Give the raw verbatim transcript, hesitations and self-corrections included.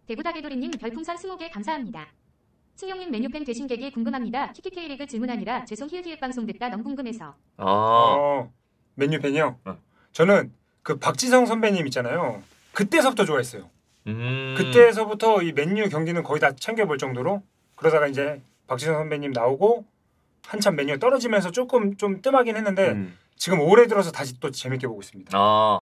대구다개돌이님 별풍선 스무 개 감사합니다. 승용님 메뉴팬 되신 계기 궁금합니다. 키키 K리그 질문 아니라 죄송 히읗히읗 방송 듣다 너무 궁금해서. 아, 어, 맨유팬이요? 어. 저는 그 박지성 선배님 있잖아요. 그때서부터 좋아했어요. 음. 그때서부터 이 맨유 경기는 거의 다 챙겨볼 정도로. 그러다가 이제 박지성 선배님 나오고 한참 맨유가 떨어지면서 조금 좀 뜸하긴 했는데 음. 지금 올해 들어서 다시 또 재밌게 보고 있습니다. 아.